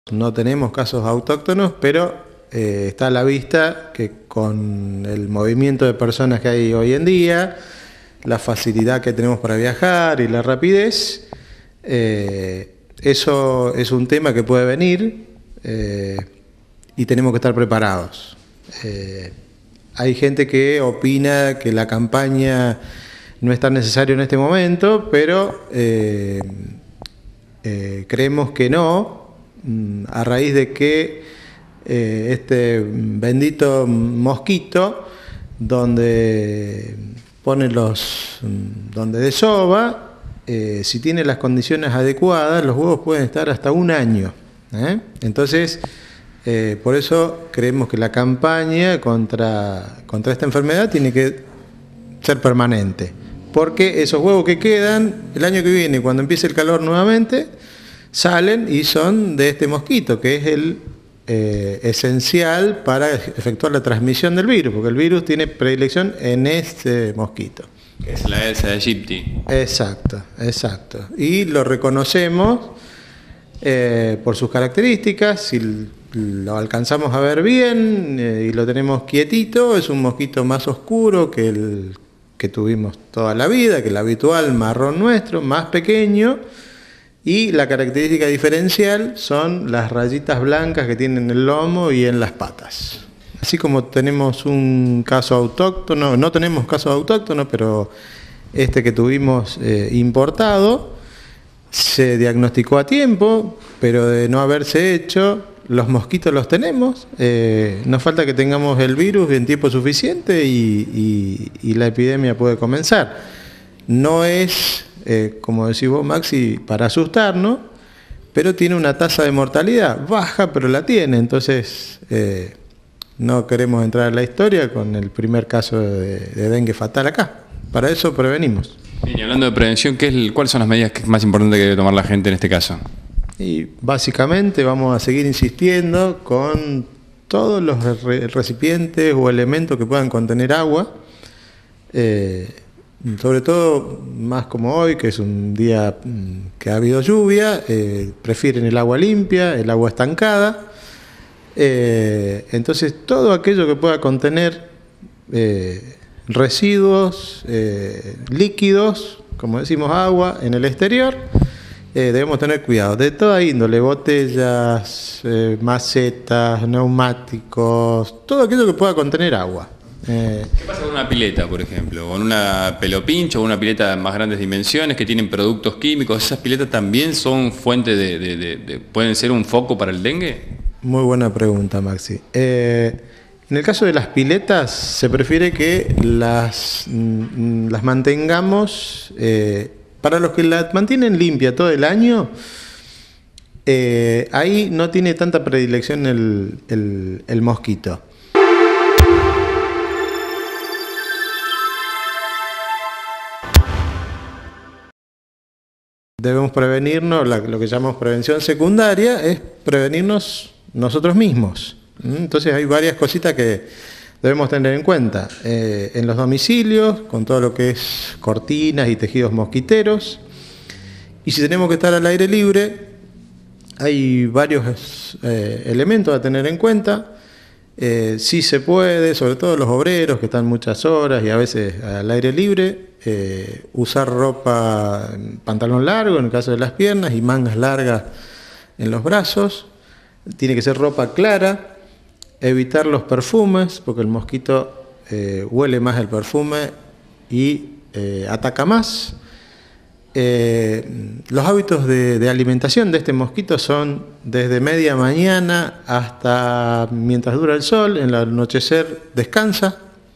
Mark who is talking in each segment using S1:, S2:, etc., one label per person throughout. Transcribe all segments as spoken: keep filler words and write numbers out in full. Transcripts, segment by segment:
S1: no tenemos casos autóctonos, pero eh, está a la vista que con el movimiento de personas que hay hoy en día, la facilidad que tenemos para viajar y la rapidez, eh, eso es un tema que puede venir eh, y tenemos que estar preparados. Eh, hay gente que opina que la campaña no es tan necesaria en este momento, pero eh, eh, creemos que no, a raíz de que eh, este bendito mosquito, donde pone los, donde desova, eh, si tiene las condiciones adecuadas, los huevos pueden estar hasta un año. ¿eh? Entonces, eh, por eso creemos que la campaña contra, contra esta enfermedad tiene que ser permanente, porque esos huevos que quedan el año que viene, cuando empiece el calor nuevamente, salen y son de este mosquito, que es el eh, esencial para efectuar la transmisión del virus, porque el virus tiene predilección en este mosquito.
S2: Que es la Aedes aegypti.
S1: Exacto, exacto. Y lo reconocemos eh, por sus características. Si lo alcanzamos a ver bien eh, y lo tenemos quietito, es un mosquito más oscuro que el que tuvimos toda la vida, que el habitual marrón nuestro, más pequeño, y la característica diferencial son las rayitas blancas que tienen en el lomo y en las patas. Así como tenemos un caso autóctono, no tenemos caso autóctono, pero este que tuvimos eh, importado, se diagnosticó a tiempo, pero de no haberse hecho, los mosquitos los tenemos, eh, nos falta que tengamos el virus en tiempo suficiente y, y, y la epidemia puede comenzar. No es, eh, como decís vos, Maxi, para asustarnos, pero tiene una tasa de mortalidad baja, pero la tiene, entonces eh, no queremos entrar en la historia con el primer caso de, de dengue fatal acá. Para eso prevenimos.
S2: Bien, y hablando de prevención, ¿qué es el, ¿cuáles son las medidas que más importantes que debe tomar la gente en este caso?
S1: Y básicamente vamos a seguir insistiendo con todos los re recipientes o elementos que puedan contener agua, eh, sobre todo más como hoy, que es un día que ha habido lluvia, eh, prefieren el agua limpia, el agua estancada, eh, entonces todo aquello que pueda contener eh, residuos eh, líquidos, como decimos agua, en el exterior, Eh, debemos tener cuidado, de toda índole, botellas, eh, macetas, neumáticos, todo aquello que pueda contener agua.
S2: Eh, ¿Qué pasa con una pileta, por ejemplo? Con una pelopincho o una pileta de más grandes dimensiones que tienen productos químicos, ¿esas piletas también son fuente de, de, de, de pueden ser un foco para el dengue?
S1: Muy buena pregunta, Maxi. Eh, en el caso de las piletas, se prefiere que las, las mantengamos... Eh, Para los que la mantienen limpia todo el año, eh, ahí no tiene tanta predilección el, el, el mosquito. Debemos prevenirnos, la, lo que llamamos prevención secundaria, es prevenirnos nosotros mismos. Entonces hay varias cositas que debemos tener en cuenta, eh, en los domicilios, con todo lo que es cortinas y tejidos mosquiteros, y si tenemos que estar al aire libre, hay varios eh, elementos a tener en cuenta. Eh, si se puede, sobre todo los obreros que están muchas horas y a veces al aire libre, eh, usar ropa, pantalón largo en el caso de las piernas y mangas largas en los brazos, tiene que ser ropa clara. Evitar los perfumes, porque el mosquito eh, huele más el perfume y eh, ataca más. Eh, los hábitos de, de alimentación de este mosquito son desde media mañana hasta mientras dura el sol, en el anochecer descansa.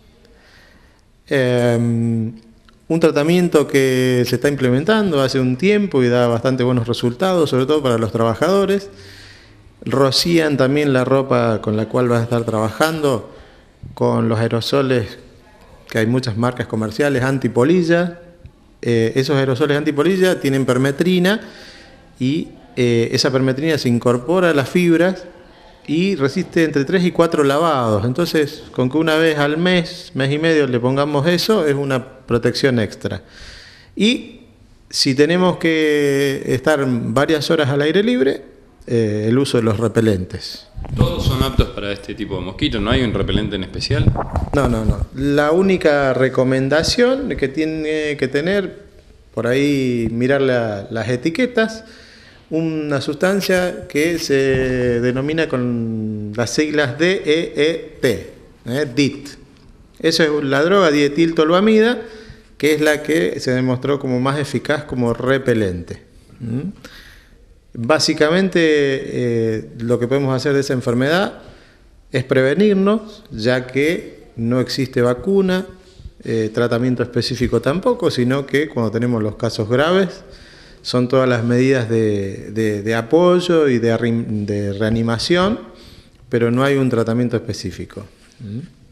S1: Eh, un tratamiento que se está implementando hace un tiempo y da bastante buenos resultados, sobre todo para los trabajadores. Rocían también la ropa con la cual vas a estar trabajando con los aerosoles, que hay muchas marcas comerciales, antipolilla. Eh, esos aerosoles antipolilla tienen permetrina y eh, esa permetrina se incorpora a las fibras y resiste entre tres y cuatro lavados. Entonces, con que una vez al mes, mes y medio le pongamos eso, es una protección extra. Y si tenemos que estar varias horas al aire libre, eh, el uso de los repelentes.
S2: ¿Todos son aptos para este tipo de mosquitos? ¿No hay un repelente en especial?
S1: No, no, no. La única recomendación que tiene que tener, por ahí mirar la, las etiquetas, una sustancia que se denomina con las siglas D E E T, ¿eh? D I T. Eso es la droga dietiltolvamida, que es la que se demostró como más eficaz como repelente. ¿Mm? Básicamente eh, lo que podemos hacer de esa enfermedad es prevenirnos, ya que no existe vacuna, eh, tratamiento específico tampoco, sino que cuando tenemos los casos graves son todas las medidas de, de, de apoyo y de, de reanimación, pero no hay un tratamiento específico. ¿Mm?